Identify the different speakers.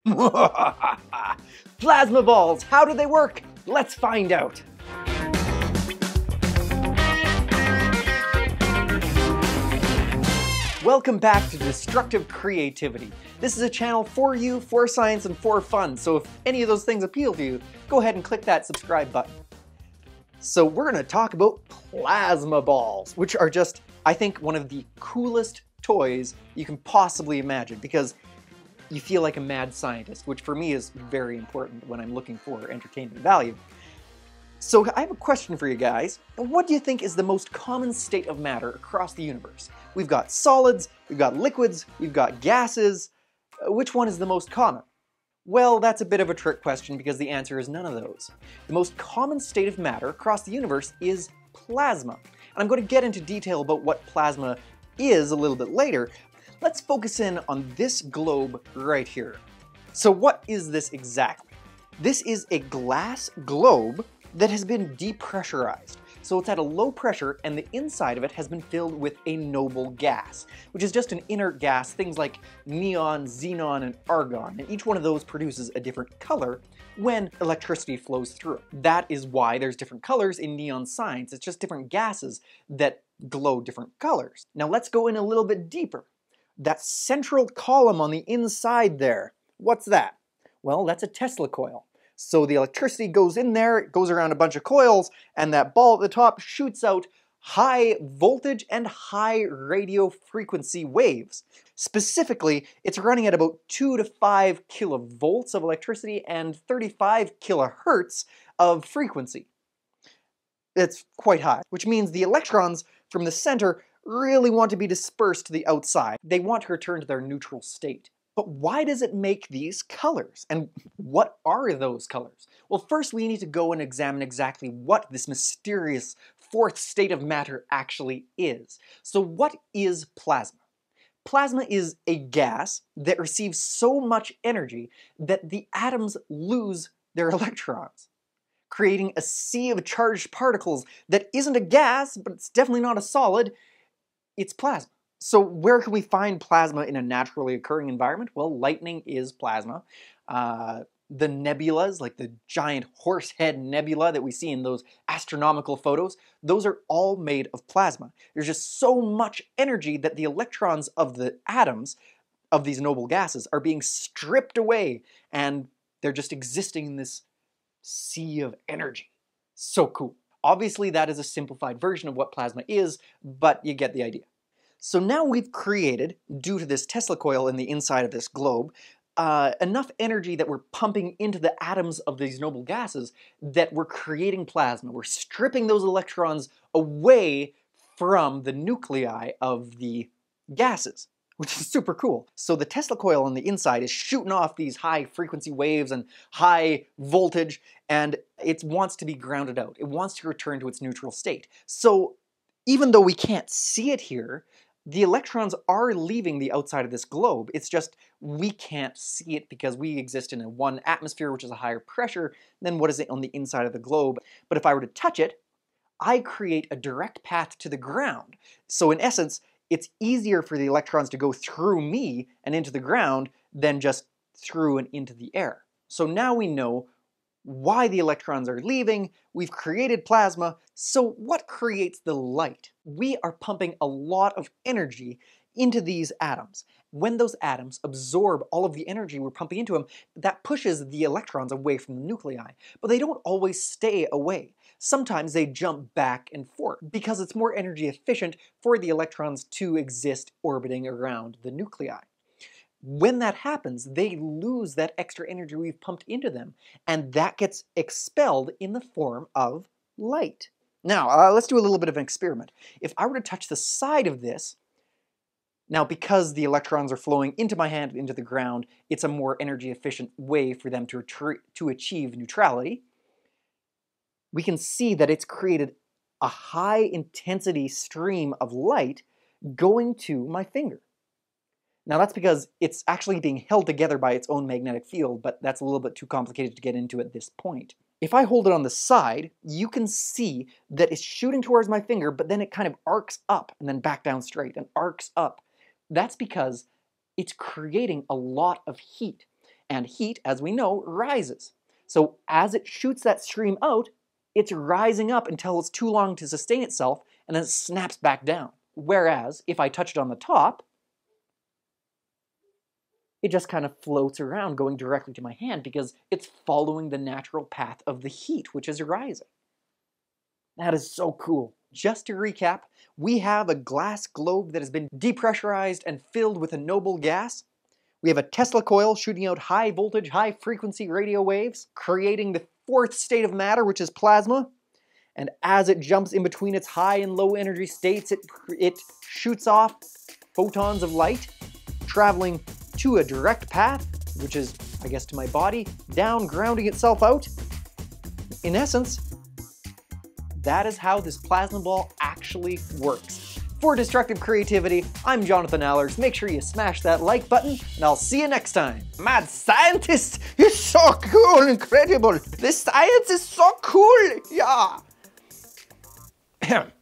Speaker 1: Plasma balls, how do they work? Let's find out. Welcome back to Destructive Creativity. This is a channel for you, for science, and for fun, so if any of those things appeal to you, go ahead and click that subscribe button. So we're going to talk about plasma balls, which are just, I think, one of the coolest toys you can possibly imagine, because you feel like a mad scientist, which for me is very important when I'm looking for entertainment value. So I have a question for you guys. What do you think is the most common state of matter across the universe? We've got solids, we've got liquids, we've got gases. Which one is the most common? Well, that's a bit of a trick question because the answer is none of those. The most common state of matter across the universe is plasma. And I'm going to get into detail about what plasma is a little bit later. Let's focus in on this globe right here. So what is this exactly? This is a glass globe that has been depressurized. So it's at a low pressure and the inside of it has been filled with a noble gas, which is just an inert gas, things like neon, xenon, and argon, and each one of those produces a different color when electricity flows through it. That is why there's different colors in neon signs. It's just different gases that glow different colors. Now let's go in a little bit deeper. That central column on the inside there, what's that? Well, that's a Tesla coil. So the electricity goes in there, it goes around a bunch of coils, and that ball at the top shoots out high voltage and high radio frequency waves. Specifically, it's running at about 2 to 5 kilovolts of electricity and 35 kilohertz of frequency. It's quite high, which means the electrons from the center really want to be dispersed to the outside. They want to return to their neutral state. But why does it make these colors? And what are those colors? Well, first we need to go and examine exactly what this mysterious fourth state of matter actually is. So what is plasma? Plasma is a gas that receives so much energy that the atoms lose their electrons, creating a sea of charged particles that isn't a gas, but it's definitely not a solid. It's plasma. So where can we find plasma in a naturally occurring environment? Well, lightning is plasma. The nebulas, like the giant horse head nebula that we see in those astronomical photos, those are all made of plasma. There's just so much energy that the electrons of the atoms of these noble gases are being stripped away, and they're just existing in this sea of energy. So cool. Obviously, that is a simplified version of what plasma is, but you get the idea. So now we've created, due to this Tesla coil in the inside of this globe, enough energy that we're pumping into the atoms of these noble gases that we're creating plasma. We're stripping those electrons away from the nuclei of the gases, which is super cool. So the Tesla coil on the inside is shooting off these high frequency waves and high voltage, and it wants to be grounded out. It wants to return to its neutral state. So even though we can't see it here, the electrons are leaving the outside of this globe. It's just we can't see it because we exist in one atmosphere, which is a higher pressure than what is on the inside of the globe. But if I were to touch it, I create a direct path to the ground. So in essence, it's easier for the electrons to go through me and into the ground than just through and into the air. So now we know why the electrons are leaving, we've created plasma, so what creates the light? We are pumping a lot of energy into these atoms. When those atoms absorb all of the energy we're pumping into them, that pushes the electrons away from the nuclei. But they don't always stay away. Sometimes they jump back and forth because it's more energy efficient for the electrons to exist orbiting around the nuclei. When that happens, they lose that extra energy we've pumped into them, and that gets expelled in the form of light. Now, let's do a little bit of an experiment. If I were to touch the side of this, now because the electrons are flowing into my hand and into the ground, it's a more energy efficient way for them to achieve neutrality. We can see that it's created a high intensity stream of light going to my finger. Now that's because it's actually being held together by its own magnetic field, but that's a little bit too complicated to get into at this point. If I hold it on the side, you can see that it's shooting towards my finger, but then it kind of arcs up and then back down straight and arcs up. That's because it's creating a lot of heat. And heat, as we know, rises. So as it shoots that stream out, it's rising up until it's too long to sustain itself, and then it snaps back down. Whereas, if I touch it on the top, it just kind of floats around going directly to my hand because it's following the natural path of the heat, which is rising. That is so cool. Just to recap, we have a glass globe that has been depressurized and filled with a noble gas. We have a Tesla coil shooting out high voltage, high frequency radio waves, creating the fourth state of matter, which is plasma. And as it jumps in between its high and low energy states, it shoots off photons of light, traveling to a direct path, which is, I guess, to my body, down, grounding itself out. In essence, that is how this plasma ball actually works. For Destructive Creativity, I'm Jonathan Allers. Make sure you smash that like button, and I'll see you next time. Mad scientist! You're so cool, incredible! This science is so cool! Yeah!